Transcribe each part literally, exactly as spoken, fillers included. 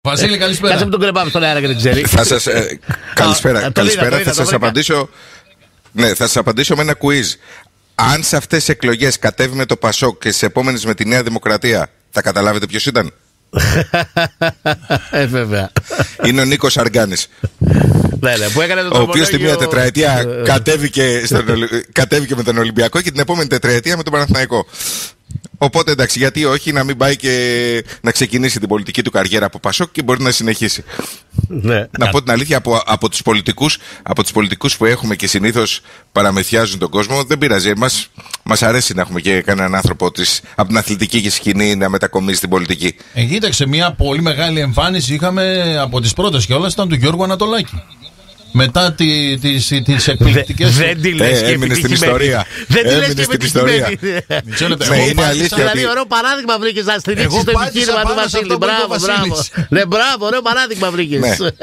Βασίλη, καλησπέρα. Κάτσε με τον κρεπάμε στον αέρα και δεν ξέρει. Θα σας, ε, καλησπέρα. Καλησπέρα. Θα σας απαντήσω. Ναι, θα σας απαντήσω με ένα quiz. Αν σε αυτές τις εκλογές κατέβει με το Πασόκ και στις επόμενες με τη Νέα Δημοκρατία, θα καταλάβετε ποιος ήταν? Ε, βέβαια. Είναι ο Νίκος Αργάνης. Ναι, ναι, που έκανε το ο οποίος τη μία τετραετία κατέβηκε, στον, κατέβηκε με τον Ολυμπιακό και την επόμενη τετραετία με τον Παναθηναϊκό. Οπότε εντάξει, γιατί όχι να μην πάει και να ξεκινήσει την πολιτική του καριέρα από Πασόκ και μπορεί να συνεχίσει. Ναι. Να πω την αλήθεια, από, από τους πολιτικούς, από τους πολιτικούς που έχουμε και συνήθως παραμεθιάζουν τον κόσμο, δεν πειράζει. Μας, μας αρέσει να έχουμε και κανέναν άνθρωπο της, από την αθλητική σκηνή να μετακομίσει στην πολιτική. Ε, κοίταξε, μια πολύ μεγάλη εμφάνιση είχαμε από τις πρώτες κιόλας, ήταν του Γιώργου Ανατολάκη. Μετά τι, τις, τις εκπληκτικές. Δεν τη λες και έμεινε στην ιστορία. Δεν τη λες και επιτυχημένη. Είναι αλήθεια. Δηλαδή, ωραίο παράδειγμα βρήκες να στηρίξεις το επιχείρημα του Βασίλη. Μπράβο, μπράβο. Ναι, μπράβο, ωραίο παράδειγμα βρήκες.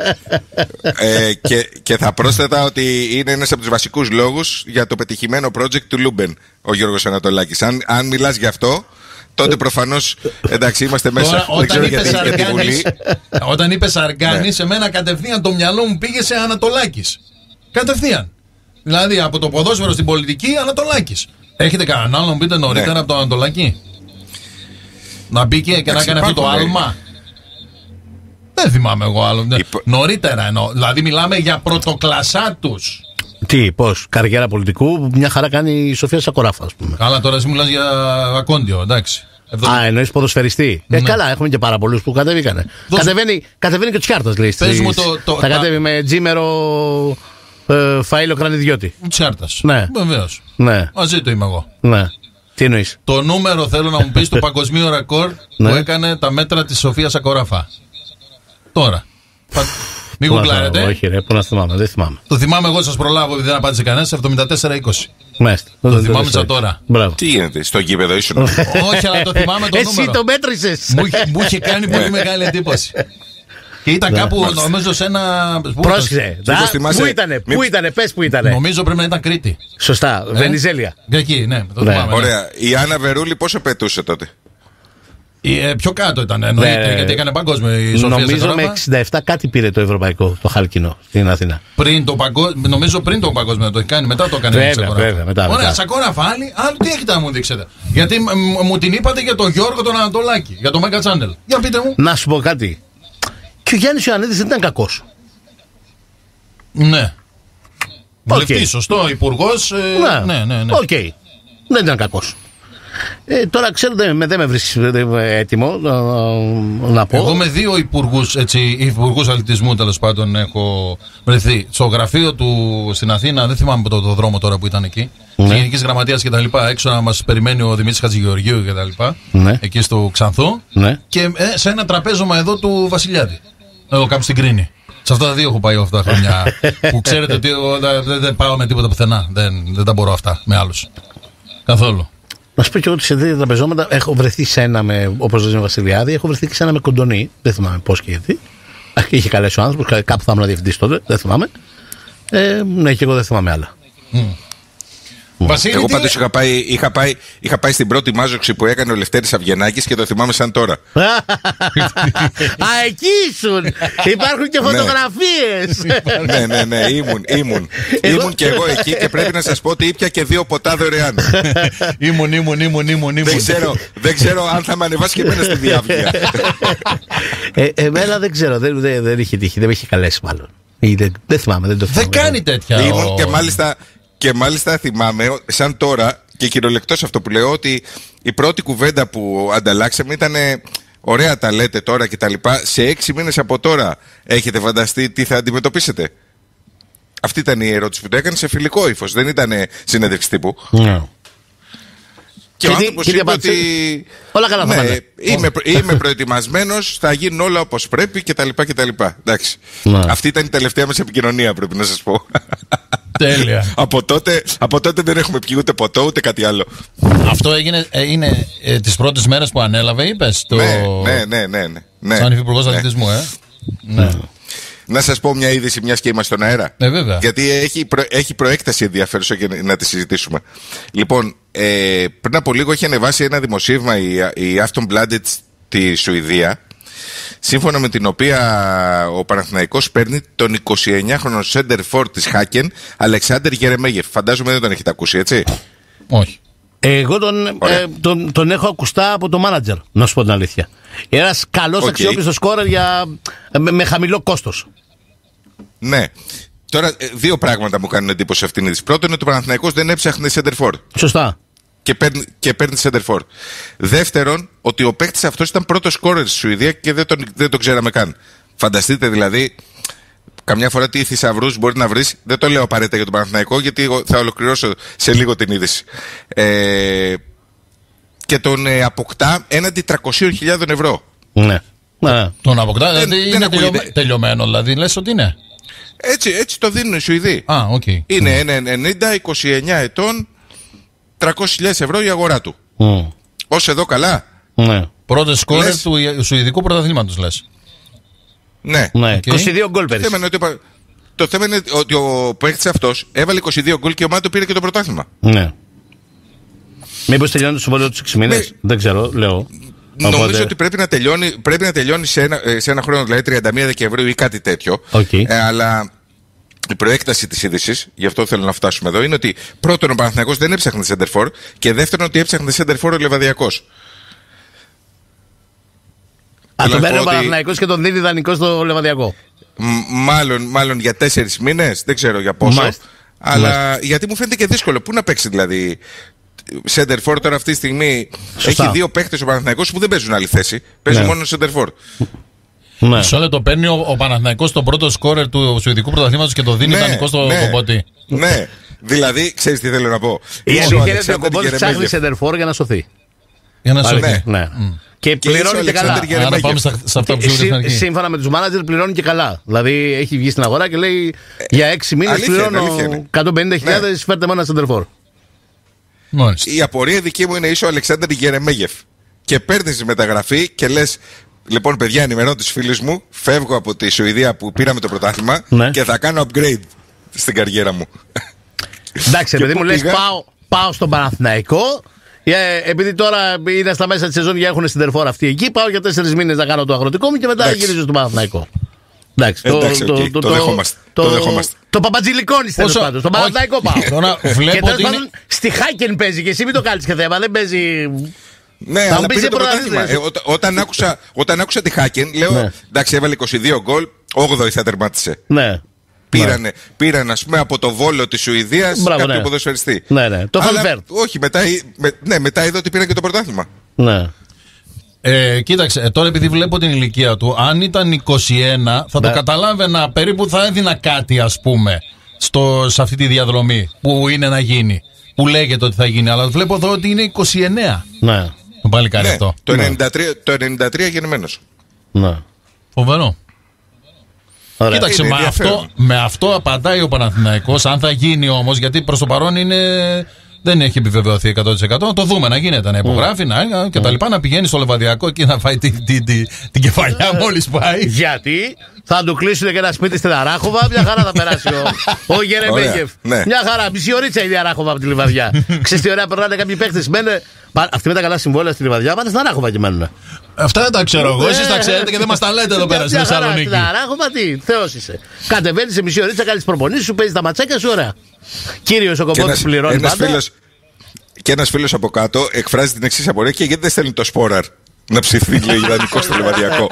Και θα πρόσθετα ότι είναι ένας από τους βασικούς λόγους για το πετυχημένο project του Λούμπεν, ο Γιώργος Ανατολάκης. Αν μιλάς γι' αυτό, τότε προφανώς εντάξει είμαστε μέσα. Τώρα, δεν ξέρω γιατί είπες για τη Βουλή. Όταν είπες Αργάνης, ναι. Εμένα κατευθείαν το μυαλό μου πήγε σε Ανατολάκης. Κατευθείαν. Δηλαδή από το ποδόσφαιρο στην πολιτική, Ανατολάκης. Έχετε κανέναν άλλο να πείτε νωρίτερα, ναι, από τον Ανατολάκη? Να μπήκε και να κάνει αυτό το άλμα? Δεν θυμάμαι εγώ άλλο. Υπο... Νωρίτερα εννοώ. Δηλαδή μιλάμε για πρωτοκλασσά τους. Τι, πώς, καριέρα πολιτικού, μια χαρά κάνει η Σοφία Σακοράφα, ας πούμε. Καλά, τώρα εσύ μιλάς για ακόντιο, εντάξει. εβδομήντα... Α, εννοείς ποδοσφαιριστή. Ναι. Ε, καλά, έχουμε και πάρα πολλούς που κατεβήκανε. Δώσ... Κατεβαίνει, κατεβαίνει και τους Τσιάρτας, λέει. Πες μου το, το, θα τα... κατέβει με τζίμερο ε, Φαΐλο Κρανιδιώτη. Τσιάρτας. Ναι. Βεβαίως. Ναι. Μαζί το είμαι εγώ. Ναι. Τι εννοείς? Το νούμερο θέλω να μου πεις του παγκοσμίου ρεκόρ που έκανε τα μέτρα της Σοφία Σακοράφα. Τώρα. Μην γουγκλάρετε. Όχι, ρε, πού να θυμάμαι, δεν θυμάμαι. Το θυμάμαι εγώ, σας προλάβω, επειδή δεν απάντησε κανένας. εβδομήντα τέσσερα είκοσι. Μάλιστα. Το θυμάμαι σαν τώρα. Μπράβο. Τι γίνεται, στο γήπεδο ήσουν? Όχι, αλλά το θυμάμαι το νούμερο. Εσύ το μέτρησες. Μου είχε κάνει πολύ μεγάλη εντύπωση. Και ήταν κάπου, νομίζω, σε ένα. Πρόσεξε. Πού ήτανε, πού ήτανε, πες που ήτανε. Νομίζω πρέπει να ήταν Κρήτη. Σωστά, Βενιζέλια. Εκεί, ναι, το θυμάμαι. Ωραία. Η Άννα Βερούλη πόσο πετούσε τότε? Ε, πιο κάτω ήταν, εννοείται, ναι, γιατί έκανε παγκόσμιο η Σοφία. Νομίζω με εξήντα επτά κάτι πήρε το ευρωπαϊκό, το χάλκινο στην Αθήνα. Πριν το παγκόσμιο, νομίζω πριν το παγκόσμιο το έχει κάνει, μετά το έκανε. Βέβαια, βέβαια, μετά. Ωραία, Σακοράφα, άλλη, άλλο τι έχετε να μου δείξετε? Γιατί μου την είπατε για τον Γιώργο τον Ανατολάκη, για το Mega Channel. Για πείτε μου. Να σου πω κάτι. Και ο Γιάννης Ιωαννίδης δεν ήταν κακός. Ναι. Βουλευτής, σωστό, υπουργός. Ναι, ναι, ναι. Οκ. Δεν ήταν κακός. Ε, τώρα ξέρετε, με, δεν με βρίσκεις έτοιμο να, να πω. Εγώ με δύο υπουργούς, έτσι, υπουργούς αθλητισμού τέλος πάντων έχω βρεθεί. Στο γραφείο του στην Αθήνα, δεν θυμάμαι το, το δρόμο τώρα που ήταν εκεί. Ναι. Της Γενικής Γραμματείας και τα λοιπά. Έξω να μας περιμένει ο Δημήτρης Χατζηγεωργίου και τα λοιπά. Ναι. Εκεί στο Ξανθό. Ναι. Και ε, σε ένα τραπέζωμα εδώ του Βασιλιάδη. Εδώ κάπου στην Κρίνη. Σε αυτά τα δύο έχω πάει αυτά τα χρόνια. Που ξέρετε ότι δεν, δεν πάω με τίποτα πουθενά. Δεν, δεν τα μπορώ αυτά με άλλους. Καθόλου. Να σου πω και εγώ ότι σε δύο τραπεζώματα έχω βρεθεί σε ένα με, όπως λέει ο Βασιλιάδη, έχω βρεθεί και σε ένα με Κοντονή. Δεν θυμάμαι πώς και γιατί. Είχε καλέσει ο άνθρωπος, κάπου θα ήμουν διευθυντής τότε, δεν θυμάμαι. Ε, ναι, και εγώ δεν θυμάμαι άλλα. Mm. Βασίλη, εγώ πάντως είχα πάει, είχα, πάει, είχα πάει στην πρώτη μάζοξη που έκανε ο Λευτέρης Αυγενάκης και το θυμάμαι σαν τώρα. Α, εκεί ήσουν! Υπάρχουν και φωτογραφίες! Ναι, ναι, ναι, ήμουν, ήμουν. Ήμουν και εγώ εκεί και πρέπει να σας πω ότι ήπια και δύο ποτά δωρεάν. Ήμουν, ήμουν, ήμουν, ήμουν. Δεν ξέρω αν θα με ανεβάσει και εμένα στη διάβγεια. Εμένα δεν ξέρω, δεν είχε τύχει, δεν με είχε καλέσει μάλλον. Δεν θυμάμαι, δεν το θυμάμαι. Δεν κάνει τέτοια. Ήμουν και μάλιστα. Και μάλιστα θυμάμαι, σαν τώρα, και κυριολεκτός αυτό που λέω, ότι η πρώτη κουβέντα που ανταλλάξαμε ήταν ωραία τα λέτε τώρα και τα λοιπά. Σε έξι μήνες από τώρα έχετε φανταστεί τι θα αντιμετωπίσετε? Αυτή ήταν η ερώτηση που το έκανε σε φιλικό ύφος, δεν ήταν συνέντευξη τύπου. Yeah. Και, και ο άνθρωπος είπε ότι όλα καλά θα ναι, είμαι, είμαι προετοιμασμένος, θα γίνουν όλα όπως πρέπει κτλ. Εντάξει. Yeah. Αυτή ήταν η τελευταία μας επικοινωνία, πρέπει να σας πω. Τέλεια. από, τότε, από τότε δεν έχουμε πιει ούτε ποτό ούτε κάτι άλλο. Αυτό έγινε, ε, είναι ε, τις πρώτες μέρες που ανέλαβε, είπες? Το... Ναι, ναι, ναι, ναι, ναι. Σαν υφυπουργός ναι. αθλητισμού, ε. Ναι. Ναι. Να σας πω μια είδηση, μιας και είμαστε στον αέρα. Ναι, βέβαια. Γιατί έχει, προ, έχει προέκταση ενδιαφέρουσα και να τη συζητήσουμε. Λοιπόν, ε, πριν από λίγο έχει ανεβάσει ένα δημοσίευμα η, η Aftonbladet στη Σουηδία, σύμφωνα με την οποία ο Παναθηναϊκός παίρνει τον εικοσιεννιάχρονο center for της Χάκεν, Αλεξάνδερ Γερεμέγεφ. Φαντάζομαι δεν τον έχετε ακούσει, έτσι? Όχι. Εγώ τον, ε, τον, τον έχω ακουστά από το μάνατζερ, να σου πω την αλήθεια. Ένας καλός okay. αξιόπιστος σκόρερ για, με, με χαμηλό κόστος. Ναι. Τώρα, δύο πράγματα μου κάνουν εντύπωση αυτήν την είδηση. Πρώτον, ότι ο Παναθηναϊκός δεν έψαχνε center for. Σωστά. Και παίρνει, και παίρνει center for. Δεύτερον, ότι ο παίκτης αυτός ήταν πρώτος σκόρερ στη Σουηδία και δεν τον, δεν τον ξέραμε καν. Φανταστείτε δηλαδή, καμιά φορά τι θησαυρούς μπορεί να βρεις. Δεν το λέω απαραίτητα για τον Παναθηναϊκό, γιατί θα ολοκληρώσω σε λίγο την είδηση. Ε, και τον ε, αποκτά έναντι τριακόσιες χιλιάδες ευρώ. Ναι. ναι. Τον αποκτά, δηλαδή δεν, είναι δεν τελειωμέ, ακούγεται. τελειωμένο, δηλαδή λες ότι είναι. Έτσι, έτσι το δίνουν οι Σουηδοί. Α, οκ. Okay. Είναι ένα ενενήντα, είκοσι εννιά ετών, τριακόσιες χιλιάδες ευρώ η αγορά του. Mm. Ως εδώ καλά. Ναι. Πρώτο σκόρερ του Σουηδικού πρωταθλήματος, λες. Ναι. ναι. Okay. είκοσι δύο γκολ πέρυσι. Το θέμα είναι ότι, το θέμα είναι ότι ο παίκτης αυτός έβαλε είκοσι δύο γκολ και η ομάδα του πήρε και το πρωτάθλημα. Ναι. Μήπως τελειώνει το συμβόλαιο τους έξι μήνες. Ναι. Δεν ξέρω, λέω. Νομίζω Οπότε... ότι πρέπει να τελειώνει, πρέπει να τελειώνει σε, ένα, σε ένα χρόνο, δηλαδή τριάντα μία Δεκεμβρίου ή κάτι τέτοιο. Okay. Ε, αλλά η προέκταση της είδησης, γι' αυτό θέλω να φτάσουμε εδώ, είναι ότι πρώτον ο Παναθηναϊκός δεν έψαχνε center for και δεύτερον ότι έψαχνε center for ο Λεβαδιακός. Α, τον παίρνει ο Παναθηναϊκός και τον δίνει δανεικό στο Λεβαδιακό. Μάλλον, μάλλον για τέσσερις μήνες, δεν ξέρω για πόσο. Μάλιστα. Αλλά Μάλιστα. γιατί μου φαίνεται και δύσκολο. Πού να παίξει δηλαδή. Center for τώρα αυτή τη στιγμή. Σωστά. Έχει δύο παίχτες ο Παναθηναϊκός που δεν παίζουν άλλη θέση. Παίζουν ναι. μόνο center for. Ναι. Μισό λεπτό, παίρνει ο, ο Παναθηναϊκός τον πρώτο σκόρερ του Σουηδικού πρωταθλήματος και το δίνει ναι, δανεικό στο ναι, Κομπότη. Ναι, δηλαδή, ξέρεις τι θέλω να πω. Η αλήθεια είναι ότι ο Κομπότης ψάχνει center for για να σωθεί. Για να σωθεί. Ναι. ναι. Mm. Και, και πληρώνει και καλά. Άρα πάμε στα, στα αυτά που Σύ, σύμφωνα με τους μάνατζερ πληρώνει και καλά. Δηλαδή έχει βγει στην αγορά και λέει για έξι μήνες πληρώνω εκατόν πενήντα χιλιάδες, ναι. Φέρτε με ένα center for. Μάλιστα. Η απορία δική μου είναι είσαι ο Αλεξάνδερ Γερεμέγεφ. Και παίρνεις μεταγραφή και λες, λοιπόν, παιδιά, ενημερώνω τους φίλους μου, φεύγω από τη Σουηδία που πήραμε το πρωτάθλημα ναι. και θα κάνω upgrade στην καριέρα μου. Εντάξει, επειδή μου λες πάω, πάω στον Παναθηναϊκό, ε, επειδή τώρα είναι στα μέσα τη σεζόν και έχουν στην τερφόρ αυτή εκεί, πάω για τέσσερις μήνες να κάνω το αγροτικό μου και μετά εντάξει. Γυρίζω στον Παναθηναϊκό. Εντάξει, το, εντάξει, το, okay. το, το, το δεχόμαστε. Το, το, δεχόμαστε. το παπατζηλικόνι τέλος πάντων. Στον Παναθηναϊκό πάω. Τώρα βλέπω και ότι είναι... στη Χάκεν παίζει και εσύ μην το κάνεις και θέμα, δεν παίζει. Ναι, αλλά πήρε το πρωτάθλημα. Ε, ό, όταν, άκουσα, όταν άκουσα τη Χάκεν, λέω ναι. εντάξει, έβαλε είκοσι δύο γκολ, όγδοη θα τερμάτισε. Ναι. Πήρανε, ναι. πήραν, ας πούμε, από το Βόλο της Σουηδίας κάποιο ναι. ποδοσφαιριστή. Ναι, ναι. Το Φαλφέρτ. Όχι, μετά, με, ναι, μετά είδα ότι πήραν και το πρωτάθλημα. Ναι. Ε, κοίταξε, τώρα επειδή βλέπω την ηλικία του, αν ήταν είκοσι ένα θα ναι. το καταλάβαινα, περίπου θα έδινα κάτι, ας πούμε, στο, σε αυτή τη διαδρομή που είναι να γίνει. Που λέγεται ότι θα γίνει, αλλά βλέπω εδώ ότι είναι είκοσι εννέα. Ναι. Το παλικάρι ναι, αυτό. Το ενενήντα τρία, το ενενήντα τρία γεννημένος. Ναι. Φοβερό. Ωραία. Κοίταξε, με αυτό, με αυτό απαντάει ο Παναθηναϊκός. Αν θα γίνει όμως, γιατί προς το παρόν είναι, δεν έχει επιβεβαιωθεί εκατό τοις εκατό. Να το δούμε να γίνεται, να υπογράφει, mm. να, και τα λοιπά, να πηγαίνει στο Λεβαδιακό και να φάει την, την, την, την κεφαλιά μόλις πάει. Γιατί θα του κλείσουν και ένα σπίτι στην Αράχοβα, μια χαρά θα περάσει ο, ο Γερεμέγεφ. Ναι. Μια χαρά, μισή ωρίτσα η Αράχοβα από τη Λιβαδιά. Ξέρεις τι ωραία περνάνε κάποιοι παίχτες. Αυτοί με τα καλά συμβόλαια στη Λιβαδιά πάνε στην Αράχοβα και μένουν. Αυτά δεν τα ξέρω εγώ. Εσείς τα ξέρετε και δεν μας τα λέτε εδώ πέρα στη Θεσσαλονίκη. Στην Αράχοβα τι, Θεός είσαι. Κατεβαίνεις σε μισή ωρίτσα, κάνεις προπονήσεις σου, παίζεις τα ματσάκια σου, ωραία. Κύριος ο Κομπότης πληρώνει πάντα. Και ένας φίλος από κάτω εκφράζει την εξής απορία και γιατί δεν στέλνει το Σπόραρ να ψηφθεί λέει ιδανικό στο Λεβαδιακό.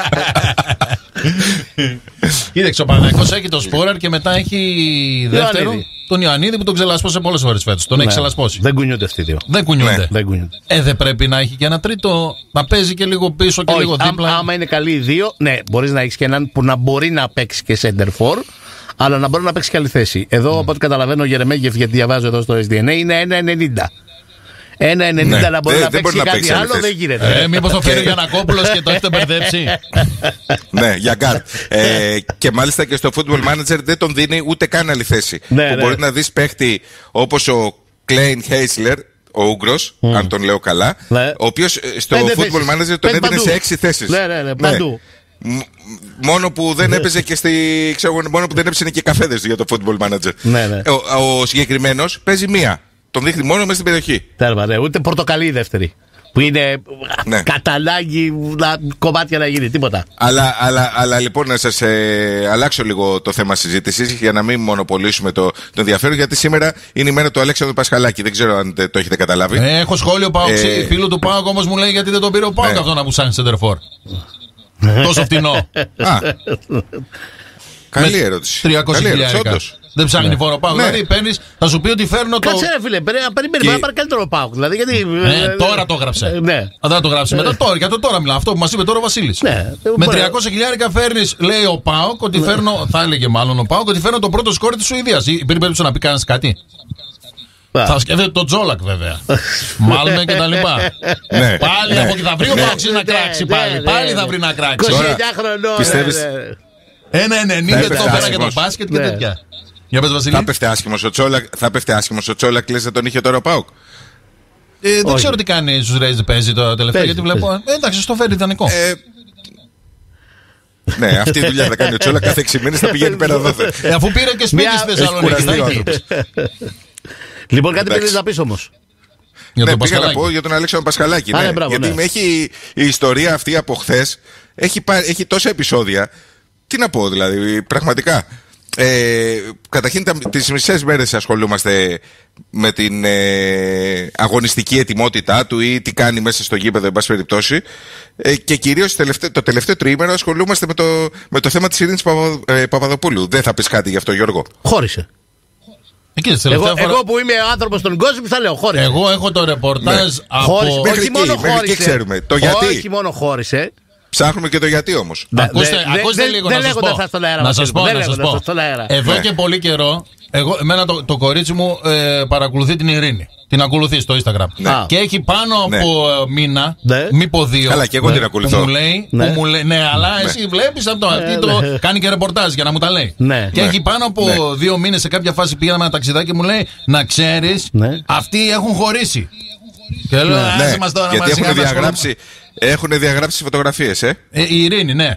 Κοίταξε, ο Παναθηναϊκός έχει το Σπόραρ και μετά έχει δεύτερο Ιωαννίδη. Τον Ιωαννίδη που τον ξελασπώσε πολλές φορές φέτος. Τον ναι. έχει ξελασπώσει. Δεν κουνιούνται αυτοί οι δύο. Δεν κουνιούνται. Ναι. Δεν κουνιούνται. Ε, δεν πρέπει να έχει και ένα τρίτο να παίζει και λίγο πίσω και όχι, λίγο δίπλα. Ά, άμα είναι καλοί οι δύο, ναι, μπορείς να έχεις και έναν που να μπορεί να παίξει και center for, αλλά να μπορεί να παίξει και άλλη θέση. Εδώ, mm. από ό,τι καταλαβαίνω, ο Γερεμέγεφ, γιατί διαβάζω εδώ στο ες ντι εν έι, είναι ένα ενενήντα. ένα ενενήντα ναι. να μπορεί ε, να παίξει και κάτι παίξει άλλο, δεν γίνεται. Ε, μήπως το φέρει ο Γιαννακόπουλος και το έχετε μπερδέψει. Ναι, για γκάρ. Ε, και μάλιστα και στο Football Manager δεν τον δίνει ούτε καν άλλη θέση. Ναι, που ναι. μπορεί να δεις παίχτη όπως ο Κλέιν Χέισλερ, ο Ούγγρος, mm. αν τον λέω καλά, ναι. ο οποίος στο Πέντε Football θέσεις. Manager τον έδινε σε έξι θέσεις. Ναι, ναι, ναι, παντού. Ναι. Μόνο που δεν έπαιζε και στη. Ξέρω, μόνο που δεν έψινε και καφέδες για το Football Manager. Ναι, ναι. Ο, ο συγκεκριμένος παίζει μία. Τον δείχνει μόνο μέσα στην περιοχή. Τέρμα, ναι. Ούτε πορτοκαλί η δεύτερη. Που Που είναι ναι. κατά ανάγκη να, κομμάτια να γίνει, τίποτα. Αλλά, αλλά, αλλά λοιπόν να σας ε, αλλάξω λίγο το θέμα συζήτησης για να μην μονοπολίσουμε το, το ενδιαφέρον, γιατί σήμερα είναι η μέρα του Αλέξανδρου Πασχαλάκη. Δεν ξέρω αν το έχετε καταλάβει. Ε, έχω σχόλιο Πάοκ. Ε, φίλου του Πάοκ όμως μου λέει γιατί δεν τον πήρε ο Πάοκ ναι. αυτό να μου σαν σεντερφόρ. Τόσο φτηνό. Α, καλή ερώτηση. τριακόσια χιλιάρικα. Δεν ψάχνει Ναι. φόρο Πάοκ. Ναι. Δηλαδή παίρνεις, θα σου πει ότι φέρνω το. Κάτσε ρε φίλε, πρέπει να περιμένει Και- να πάρει καλύτερο Πάοκ. Δηλαδή, γιατί. Ε, τώρα το έγραψε. Ε, ναι. Αν δεν το γράψει μετά, τώρα, για το τώρα μιλάω. Αυτό που μας είπε τώρα ο Βασίλης. Ναι. Με Μπορεί- τριακόσια χιλιάρικα φέρνεις, λέει ο Πάοκ, ότι φέρνω, θα έλεγε μάλλον ο Πάοκ, ότι φέρνω το πρώτο σκόρ της Σουηδίας. Υπήρχε περίπτωση να πει κανένας κάτι. Α. Θα σκέφτεται το Τζόλακ βέβαια. Μάλλον και τα λοιπά. Ναι. Πάλι Ναι. από εκεί θα βρει ο Ναι. Πάοκ να κράξει Ναι, πάλι. ναι, Πάλι ναι. θα βρει να κράξει. είκοσι Τώρα, εννιά χρονών. πιστεύεις- ναι, ναι. Ένα ενενήντα Ναι, το πέφτει πέρα για το άσχημος. μπάσκετ και Ναι. τέτοια. Για πες Βασίλη. Θα πέφτει άσχημος ο Τσόλακ, θα πέφτει άσχημος ο Τσόλακ, λες να τον είχε τώρα ο ΠΑΟΚ. Ε, δεν Όχι. ξέρω τι κάνει στους Ρέιζ, παίζει το τελευταίο, Παίζει, γιατί βλέπω. Ε, εντάξει, στο φέρει ιδανικό. Ε, ναι, αυτή η δουλειά θα κάνει ο Τσόλακ κάθε έξι μήνες, θα πηγαίνει πέρα δόθε. Ε, αφού πήρε και σπίτι Μια- στη Έχει Θεσσαλονίκη. κουραστεί θα ο έχει. άνθρωπος. Λοιπόν, κάτι Εντάξει. πρέπει να πει όμω. Για Ναι, τον πήγα να Πασχαλάκη. πω για τον Αλέξανδρο Πασχαλάκη. Α, Ναι. ναι, μπράβο, Γιατί ναι. με έχει η ιστορία αυτή από χθε. Έχει, πά- έχει τόσα επεισόδια. Τι να πω δηλαδή, πραγματικά. Ε, καταρχήν τα, τις μισές μέρες ασχολούμαστε με την ε, αγωνιστική ετοιμότητά του ή τι κάνει μέσα στο γήπεδο, εν πάση περιπτώσει. Ε, και κυρίως τελευταίο, το τελευταίο τριήμερο ασχολούμαστε με το, με το θέμα της Ειρήνης Παπα, ε, Παπαδοπούλου. Δεν θα πεις κάτι γι' αυτό, Γιώργο? Χώρισε. Εκεί, της Εγώ, τελευταία φορά- εγώ που είμαι άνθρωπο των κόσμων θα λέω χώρισε. Εγώ έχω το ρεπορτάζ Ναι. από. Χώρισε. Μέχρι Όχι εκεί, μόνο μέχρι εκεί χώρισε. ξέρουμε. Το γιατί. Όχι μόνο χώρισε. Ψάχνουμε και το γιατί όμως. Δε- Ακούστε, δε- ακούστε δεν- λίγο δεν να σας λέγονται πω. αυτά στον αέρα, Να Βασίλη. σας πω, Δεν να σας λέγονται πω. αυτά στον αέρα. Εδώ Ναι. και πολύ καιρό, εγώ, εμένα το, το κορίτσι μου ε, παρακολουθεί την Ειρήνη. Την ακολουθεί στο Instagram. Ναι. Και έχει πάνω Ναι. από ε, μήνα, Ναι. μήπω δύο. Καλά, και εγώ ναι, την ακολουθώ. Που μου λέει, Ναι. που μου λέει, ναι, αλλά εσύ βλέπεις αυτό. Αυτή το, ναι. κάνει και ρεπορτάζ για να μου τα λέει. Ναι. Και Ναι. έχει πάνω από Ναι. δύο μήνες σε κάποια φάση πήγαμε ένα ταξιδάκι και μου λέει να ξέρεις, Ναι. αυτοί έχουν χωρίσει. Και λέω, Ναι, άσε μας τώρα, γιατί μας έχουν σιγά μας διαγράψει, έχουν διαγράψει φωτογραφίες, ε. Ε, η Ειρήνη, ναι.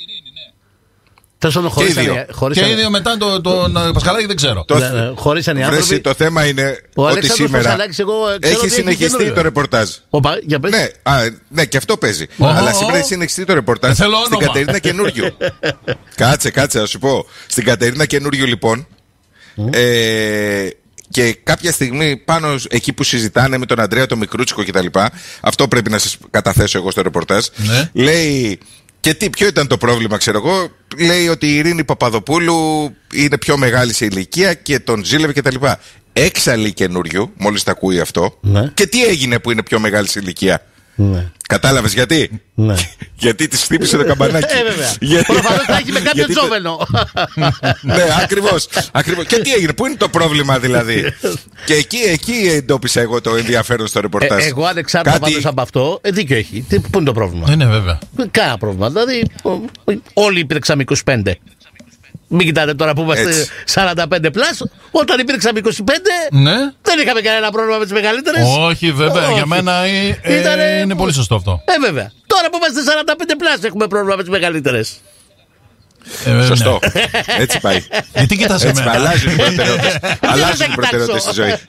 Τόσο χωρίσαν οι δύο. οι- χωρίσαν- Και οι δύο μετά το, τον ε, Πασχαλάκη δεν ξέρω. Το, Ναι, ναι, χωρίσαν οι Βρέσει, άνθρωποι. το θέμα είναι Ο ότι Αλέξανδρος σήμερα Πασχαλάκης, εγώ ξέρω ότι έχει έχει συνεχιστεί καινούριο. το ρεπορτάζ. Οπα, για πες. Ναι, α, ναι, και αυτό παίζει. Ω, Αλλά ω, σήμερα ω. έχει συνεχιστεί το ρεπορτάζ Ε, θέλω στην όνομα. Κατερίνα Καινούριου. κάτσε, κάτσε, να σου πω. Στην Κατερίνα Καινούριου, λοιπόν. Ε, και κάποια στιγμή πάνω σ- εκεί που συζητάνε με τον Αντρέα τον Μικρούτσικο κτλ. Αυτό πρέπει να σας καταθέσω εγώ στο ρεπορτάζ. Ναι. Λέει. Και τι, ποιο ήταν το πρόβλημα, ξέρω εγώ. Λέει ότι η Ειρήνη Παπαδοπούλου είναι πιο μεγάλη σε ηλικία και τον ζήλευε κτλ. Έξαλλη Καινούριου, μόλις τα ακούει αυτό. Ναι. Και τι έγινε που είναι πιο μεγάλη σε ηλικία? Ναι. Κατάλαβες γιατί? Ναι. Γιατί τη χτύπησε το καμπανάκι. Ε, βέβαια. Για- Προφανώς θα έχει με κάποιο Γιατί το- τζόβελο. Ναι, ακριβώς, ακριβώς. Και τι έγινε, πού είναι το πρόβλημα δηλαδή? Και εκεί, εκεί εντόπισα εγώ το ενδιαφέρον στο ρεπορτάζ. Ε, εγώ ανεξάρτητα Κάτι- πάντως από αυτό, ε, δίκιο έχει. Τι, πού είναι το πρόβλημα? Ναι, ναι, βέβαια. Κανένα πρόβλημα. Δηλαδή, ο- ο- όλοι υπήρξαμε είκοσι πέντε. Μην κοιτάτε τώρα που είμαστε Έτσι. σαράντα πέντε πλάς. Όταν υπήρξαμε είκοσι πέντε, Ναι. δεν είχαμε κανένα πρόβλημα με τις μεγαλύτερες. Όχι, βέβαια. Όχι. Για μένα ε, ε, Ήτανε- είναι πολύ σωστό αυτό. Ε, βέβαια. Τώρα που είμαστε σαράντα πέντε πλάς έχουμε πρόβλημα με τις μεγαλύτερες. Ε, βέβαια, Σωστό. ναι. Έτσι πάει. Γιατί κοιτάς Έτσι πάει. εμένα. Αλλάζουν οι προτεραιότητες. Αλλάζουν οι κοιτάξω. προτεραιότητες στη ζωή.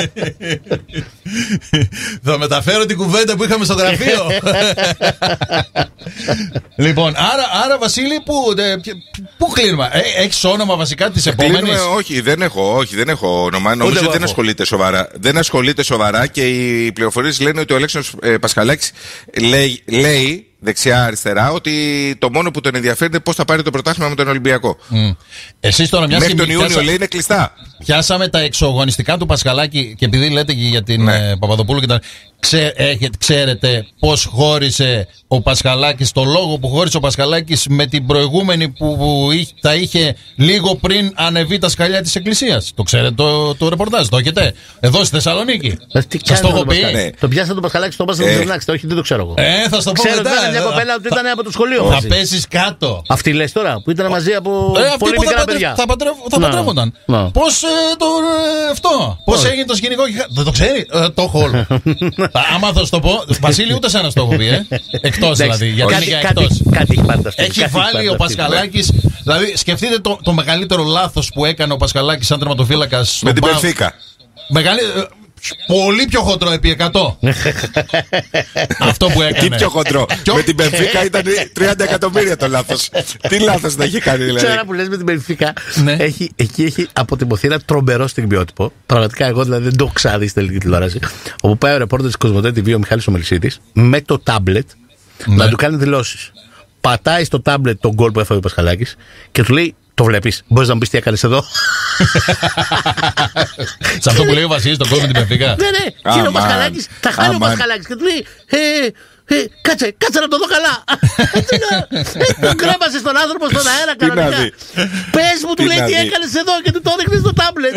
Θα μεταφέρω την κουβέντα που είχαμε στο γραφείο. Λοιπόν, άρα, άρα Βασίλη, πού, ε, ποιο- πού κλείνουμε? Ε, έχεις όνομα βασικά της επόμενης? Κλείνουμε, όχι, δεν έχω, όχι, δεν έχω όνομα. Νομίζω εγώ ότι δεν έχω. ασχολείται σοβαρά. Δεν ασχολείται σοβαρά και οι πληροφορίες λένε ότι ο Αλέξανδρος ε, Πασχαλάκης λέει, λέει δεξιά-αριστερά ότι το μόνο που τον ενδιαφέρει είναι πώς θα πάρει το πρωτάθλημα με τον Ολυμπιακό. Μμ. Εσείς τώρα μιας Μέχρι και τον Ιούνιο πιάσα- λέει είναι κλειστά. πιάσαμε τα εξωγωνιστικά του Πασχαλάκη και επειδή λέτε και για την Ναι. ε, Παπαδοπούλου και τα... Ξέ, έχετε, ξέρετε πώς χώρισε ο Πασχαλάκης, το λόγο που χώρισε ο Πασχαλάκης με την προηγούμενη που, που είχε- τα είχε λίγο πριν ανεβεί τα σκαλιά της Εκκλησίας? Το ξέρετε το, το ρεπορτάζ, το έχετε εδώ στη Θεσσαλονίκη? Ε, τι Σας το κάνει έχω το πει. Πασχαλάκη? Ναι. Το πιάσατε το Πασχαλάκη, το πάσατε Ε. να τον εντάξει. Όχι, δεν το ξέρω εγώ. Ε, θα στο πω Ξέρω ότι μετά. ήταν μια Θα- κοπέλα που θα- ήταν από το σχολείο Θα μαζί. πέσεις κάτω. Αυτή λες τώρα, που ήταν μαζί από Ε, αυτή πολύ που θα, μικρά παντρε... παιδιά. θα, παντρε- θα Να, παντρεύονταν. να. Πώς ε, το, ε, αυτό, πώς Όχι. έγινε το σκηνικό. Δεν το ξέρει. Ε, το έχω όλο. Θα- Άμα θα σου το πω, Βασίλη, ούτε σένα το έχω πει, ε. Εκτός δηλαδή. Γιατί είναι Κάτι, για κάτι, εκτός. κάτι έχει πάρει αυτή. Έχει κάτι βάλει πάρει ο αυτή. Πασχαλάκης. Δηλαδή, σκεφτείτε το, το μεγαλύτερο λάθος που έκανε ο Πασχαλάκης σαν τερματοφύλακας. Με την Πενφίκα. Μεγαλύτερο. Πολύ πιο χοντρό επί εκατό. Αυτό που έκανε. Τι πιο χοντρό. Με την Μπενφίκα ήταν τριάντα εκατομμύρια το λάθος. Τι λάθος να έχει κάνει δηλαδή. Τώρα που λες με την Μπενφίκα, έχει, εκεί έχει αποτυπωθεί ένα τρομερό στιγμιότυπο. Πραγματικά εγώ δηλαδή δεν το έχω ξαναδεί στην ελληνική τηλεόραση. Όπου πάει ο ρεπόρτερ της Κοσμοτέ τι βι ο Μιχάλης ο Μελισσίτης με το τάμπλετ να του κάνει δηλώσεις. Πατάει στο τάμπλετ τον γκολ που έφαγε ο Πασχαλάκης και του λέει: το βλέπεις, μπορείς να μου πεις τι έκανες εδώ? Σε αυτό που λέει ο Βασίλης, τον γκολ με την Μπενφίκα. Ναι, ναι, και είναι ο Πασχαλάκης, θα χάνει ο Πασχαλάκης και του λέει: ε, ε, κάτσε, κάτσε να το δω καλά. Τον κρέμασε στον άνθρωπο στον αέρα κανονικά. Πες μου, του λέει τι έκανες εδώ και του το έδειχνε στο τάμπλετ.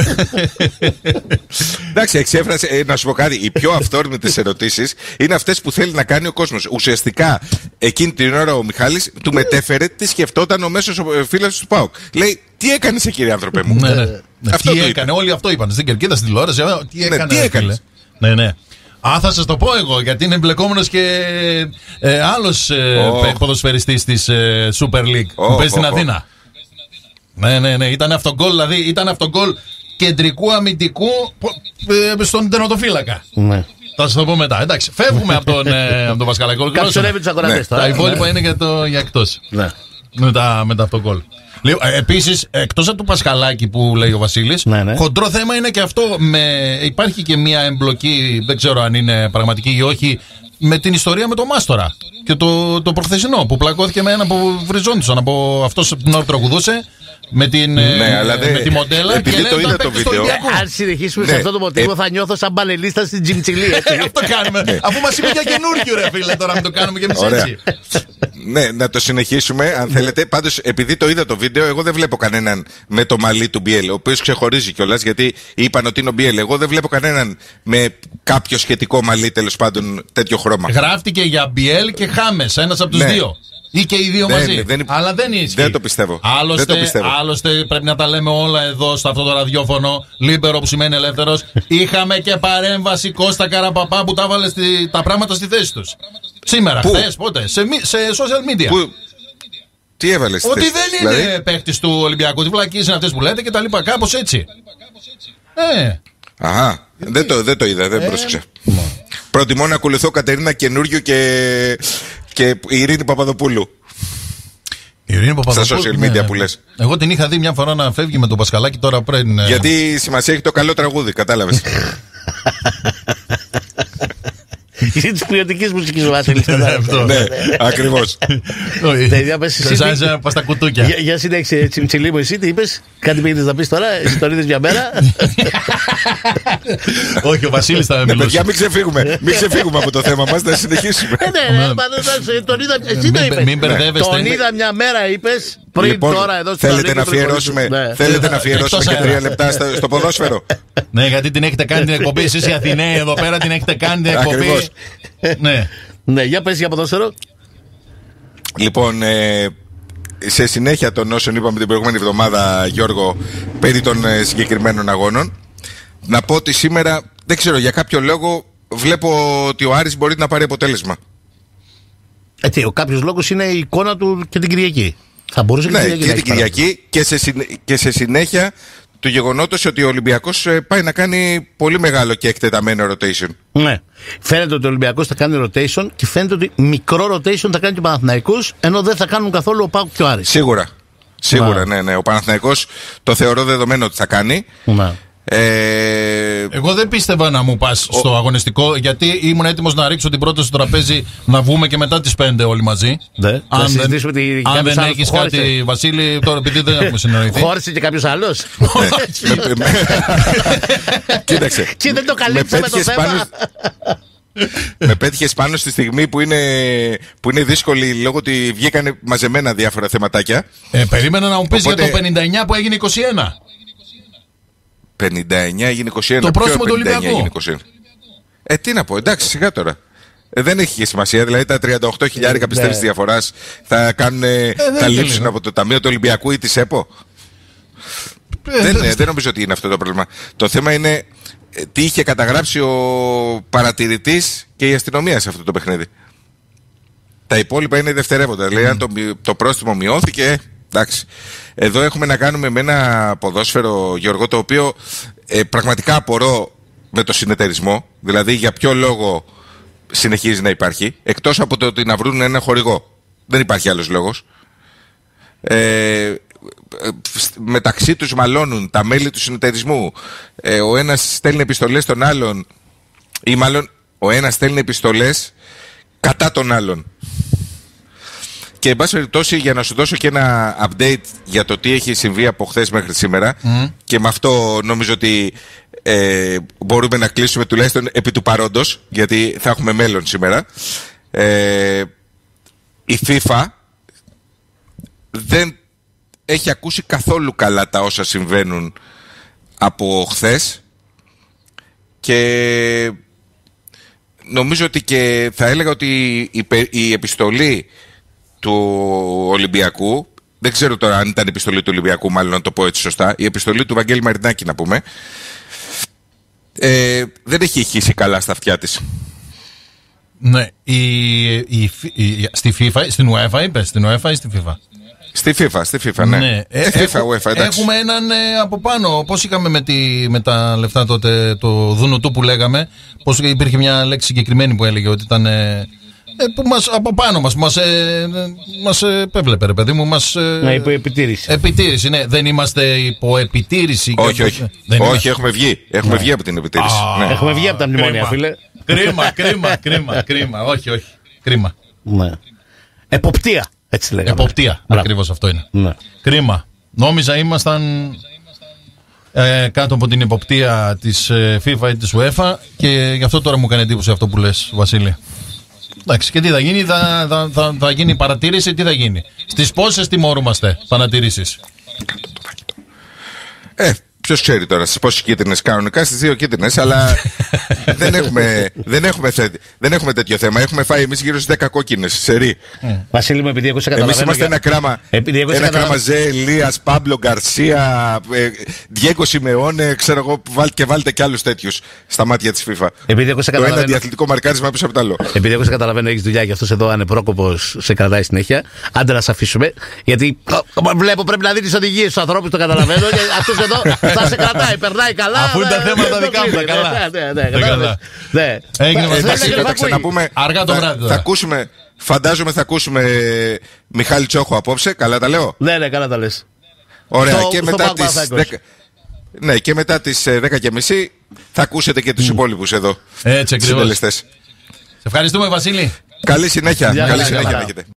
Εντάξει, εξέφρασε, να σου πω κάτι. Οι πιο αυθόρμητες ερωτήσεις είναι αυτές που θέλει να κάνει ο κόσμος. Ουσιαστικά, εκείνη την ώρα ο Μιχάλης του μετέφερε τι σκεφτόταν ο μέσος φίλος του ΠΑΟΚ. Λέει, τι έκανες, κύριε άνθρωπε μου? Τι έκανε, όλοι αυτό είπαν στην κερκίδα, στην τηλεόραση. Τι έκανε. Ναι, ναι. Α, θα σας το πω εγώ, γιατί είναι εμπλεκόμενος και ε, άλλος ε, oh. ποδοσφαιριστής της ε, Super League oh, που παίζει στην oh, Αθήνα. Oh. Ναι, ναι, ναι, ήταν αυτογκόλ, δηλαδή ήταν αυτογκόλ κεντρικού αμυντικού ε, στον τερματοφύλακα. Ναι. Θα σας το πω μετά. Εντάξει, φεύγουμε από τον, ε, από τον Πασχαλάκη. Καψονεύει τους ακροατές τώρα. Τα υπόλοιπα είναι για, το, για εκτός. Ναι. Με τα, με τα αυτογκόλ. Επίσης, εκτός από του Πασχαλάκη που λέει ο Βασίλης, ναι, ναι. χοντρό θέμα είναι και αυτό. Με, υπάρχει και μια εμπλοκή, δεν ξέρω αν είναι πραγματική ή όχι, με την ιστορία με το Μάστορα και το, το προχθεσινό που πλακώθηκε με ένα που βριζόντουσαν από αυτός που να τραγουδούσε. Με, την, ναι, αλλά δε, με τη μοντέλα επειδή και το είδα το βίντεο. Αν συνεχίσουμε ναι, σε αυτό το μοτίβο, ε, θα νιώθω σαν πανελίστα στην Τζιμτσιλή. Αυτό κάνουμε. Ναι. Αφού μας είπε για καινούργιο, ρε φίλε, τώρα να το κάνουμε και εμείς έτσι. Ναι, να το συνεχίσουμε, αν θέλετε. Πάντως, επειδή το είδα το βίντεο, εγώ δεν βλέπω κανέναν με το μαλλί του Μπιέλ, ο οποίος ξεχωρίζει κιόλας, γιατί είπαν ότι είναι ο Μπιέλ. Εγώ δεν βλέπω κανέναν με κάποιο σχετικό μαλλί, τέλος πάντων, τέτοιο χρώμα. Γράφτηκε για Μπιέλ και Χάμες, ένας από τους ναι. δύο. Ή και οι δύο δεν, μαζί. Δεν, αλλά δεν ισχύει. Δεν το πιστεύω. Άλλωστε, δεν το πιστεύω. Άλλωστε πρέπει να τα λέμε όλα εδώ στο αυτό το ραδιόφωνο. Λίμπερο που σημαίνει ελεύθερος. Είχαμε και παρέμβαση Κώστα Καραπαπά που τα βάλε στη, τα πράγματα στη θέση τους. Σήμερα, χθες, πότε. Σε, σε social media. Πού? Τι έβαλε στη Ότι θέση, δεν είναι δηλαδή? Παίχτης του Ολυμπιακού. Τι βλακίες είναι αυτές που λέτε και τα λοιπά. Κάπως έτσι. Ε. Αχα. Δεν το, δεν το είδα, δεν ε, πρόσεξα. Ε. Προτιμώ να ακολουθώ Κατερίνα Καινούριου και, και η Ειρήνη Παπαδοπούλου. Η Ειρήνη Παπαδοπούλου. Στα social media ναι, που λες. Εγώ την είχα δει μια φορά να φεύγει με τον Πασχαλάκη τώρα πριν. Γιατί σημασία έχει το καλό τραγούδι, κατάλαβες. Είναι τη ποιοτική μουσική ο Βασίλης. Ναι, ακριβώς. Σαν να πας στα κουτούκια. Για συνέχισε, Τσιμτσιλή μου, εσύ τι είπες? Κάτι πήγαινες να πεις τώρα? Εσύ τον είδες μια μέρα? Όχι, ο Βασίλης θα με μιλούσε. Παιδιά, μην ξεφύγουμε. Μην ξεφύγουμε από το θέμα μας, να συνεχίσουμε. Ναι, τον είδα. Εσύ το είπες. Μην μπερδεύεστε. Τον είδα μια μέρα, είπες. Πριν τώρα εδώ στο Θέλετε να αφιερώσουμε Θέλετε να αφιερώσουμε και τρία λεπτά στο ποδόσφαιρο? Ναι, γιατί την έχετε κάνει την εκπομπή. Εσείς οι Αθηναίοι εδώ πέρα την έχετε κάνει την εκπομπή. Ναι. Ναι, για πες για ποδόσφαιρο. Λοιπόν, ε, σε συνέχεια των όσων είπαμε την προηγούμενη εβδομάδα, Γιώργο, περί των ε, συγκεκριμένων αγώνων, να πω ότι σήμερα, δεν ξέρω, για κάποιο λόγο βλέπω ότι ο Άρης μπορεί να πάρει αποτέλεσμα. Έτσι, ο κάποιος λόγος είναι η εικόνα του και την Κυριακή. Θα μπορούσε ναι, και, και την Κυριακή και σε, συνέ, και σε συνέχεια του γεγονότος ότι ο Ολυμπιακός πάει να κάνει πολύ μεγάλο και εκτεταμένο rotation. Ναι. Φαίνεται ότι ο Ολυμπιακός θα κάνει rotation και φαίνεται ότι μικρό rotation θα κάνει και ο Παναθηναϊκός, ενώ δεν θα κάνουν καθόλου ο ΠΑΟΚ και ο Άρης. Σίγουρα. Σίγουρα, ναι, ναι. Ο Παναθηναϊκός το θεωρώ δεδομένο ότι θα κάνει. Ναι. Ε... Εγώ δεν πίστευα να μου πας ο... στο αγωνιστικό, γιατί ήμουν έτοιμος να ρίξω την πρόταση στο τραπέζι να βγούμε και μετά τις πέντε όλοι μαζί. Ναι. Αν δεν, τη... αν δεν έχεις κάτι, Βασίλη, τώρα επειδή δεν έχουμε συνοηθεί. Χώρισε και κάποιος άλλος. Κοίταξε. Και δεν το καλύψαμε το θέμα. Με πέτυχες πάνω στη στιγμή που είναι, που είναι δύσκολη λόγω ότι βγήκαν μαζεμένα διάφορα θεματάκια. Ε, περίμενα να μου πεις Οπότε... για το πενήντα εννιά που έγινε είκοσι ένα. πενήντα εννιά έγινε είκοσι ένα. Το πρόστιμο του Ολυμπιακού. Ε, τι να πω, εντάξει, σιγά τώρα. Ε, δεν έχει σημασία. Δηλαδή τα τριάντα οκτώ χιλιάρικα πιστεύεις τη διαφορά θα κάνουν, ε, θα λείψουν από το Ταμείο του Ολυμπιακού ή της ΕΠΟ. Ε, δεν, δεν, δεν νομίζω ότι είναι αυτό το πρόβλημα. Το θέμα είναι τι είχε καταγράψει ο παρατηρητής και η αστυνομία σε αυτό το παιχνίδι. Τα υπόλοιπα είναι δευτερεύοντα. Δηλαδή, αν το, το πρόστιμο μειώθηκε. Εντάξει. Εδώ έχουμε να κάνουμε με ένα ποδόσφαιρο, Γιώργο, το οποίο ε, πραγματικά απορώ με το συνεταιρισμό, δηλαδή για ποιο λόγο συνεχίζει να υπάρχει, εκτός από το ότι να βρουν ένα χορηγό. Δεν υπάρχει άλλος λόγος. Ε, μεταξύ τους μαλώνουν τα μέλη του συνεταιρισμού. Ε, ο ένας στέλνει επιστολές στον άλλον, ή μάλλον ο ένας στέλνει επιστολές κατά τον άλλον. Και εν πάση περιπτώσει, για να σου δώσω και ένα update για το τι έχει συμβεί από χθες μέχρι σήμερα, mm. και με αυτό νομίζω ότι ε, μπορούμε να κλείσουμε τουλάχιστον επί του παρόντος, γιατί θα έχουμε μέλλον σήμερα. Ε, η FIFA δεν έχει ακούσει καθόλου καλά τα όσα συμβαίνουν από χθες, και νομίζω ότι και θα έλεγα ότι η, η επιστολή του Ολυμπιακού, δεν ξέρω τώρα αν ήταν επιστολή του Ολυμπιακού, μάλλον να το πω έτσι σωστά, η επιστολή του Βαγγέλη Μαρινάκη να πούμε, ε, δεν έχει ηχήσει καλά στα αυτιά της. Ναι, η, η, η, στη FIFA, στην UEFA είπες, στην UEFA ή στη FIFA? Στη FIFA, στη FIFA, ναι. ναι. Ε, FIFA, έχουμε, UEFA, εντάξει. Έχουμε έναν ε, από πάνω. Πώς είχαμε με, τη, με τα λεφτά τότε, το δουνουτού που λέγαμε, πώς υπήρχε μια λέξη συγκεκριμένη που έλεγε ότι ήταν. Ε, που μας, από πάνω μας, μας, ε, μας επέβλεπε, ρε παιδί μου, μας... Ε, ναι, υπό επιτήρηση. Επιτήρηση, ναι. Δεν είμαστε υπό επιτήρηση. Όχι, όχι. Δεν όχι, είμαστε... έχουμε βγει. Έχουμε ναι. βγει από την επιτήρηση. Α, ναι. Έχουμε βγει από τα μνημόνια, φίλε. Κρίμα, κρίμα, κρίμα, κρίμα. Όχι, όχι. Κρίμα. Ναι. Εποπτεία, έτσι λέγαμε. Εποπτεία, ακριβώς αυτό είναι. Ναι. Κρίμα. Νόμιζα ήμασταν ε, κάτω από την εποπτεία της ε, FIFA ή της UEFA, και γι' αυτό τώρα μου κάνει εντύπωση αυτό που λες, Βασίλη. Εντάξει, και τι θα γίνει, θα, θα, θα, θα γίνει παρατήρηση, τι θα γίνει? Στις πόσες τιμωρούμαστε παρατηρήσεις? Ε, ποιος ξέρει τώρα στις πόσες κίτρινες? Κανονικά στις δύο κίτρινες, αλλά δεν, έχουμε, δεν, έχουμε θε, δεν έχουμε τέτοιο θέμα. Έχουμε φάει εμείς γύρω στις δέκα κόκκινες σε ρί. Mm. Βασίλη μου, επειδή εγώ σε καταλαβαίνω. Εμείς είμαστε για... ένα κράμα, ένα καταλαβαίνω... κράμα Ζε, Ελίας, Πάμπλο Γκαρσία, Διέγκο Σιμεώνε, ξέρω εγώ, και βάλτε και άλλους τέτοιους στα μάτια της FIFA. Επειδή εγώ σε το ένα διαθλητικό μαρκάρισμα πίσω από το άλλο. Επειδή εγώ σε καταλαβαίνω, έχεις δουλειά, γι' αυτός εδώ ανεπρόκοπος σε κρατάει συνέχεια. Άντε να σε αφήσουμε, γιατί βλέπω πρέπει να δίνει τις οδηγίες στους ανθρώπους, το καταλαβαίνω. Και αυτός εδώ θα σε κρατάει, περνάει καλά. Αφού είναι τα θέματα δικά μου, καλά. Έγινε να πούμε. Αργά το βράδυ. Θα ακούσουμε, φαντάζομαι θα ακούσουμε Μιχάλη Τσόχο απόψε. Καλά τα λέω? Ναι, ναι, καλά τα λες. Ωραία, και μετά τις δέκα. Ναι, και μετά τις δέκα και μισή θα ακούσετε και τους υπόλοιπους εδώ. Έτσι ακριβώς. Σε ευχαριστούμε, Βασίλη. Καλή συνέχεια. Καλή συνέχεια να έχετε.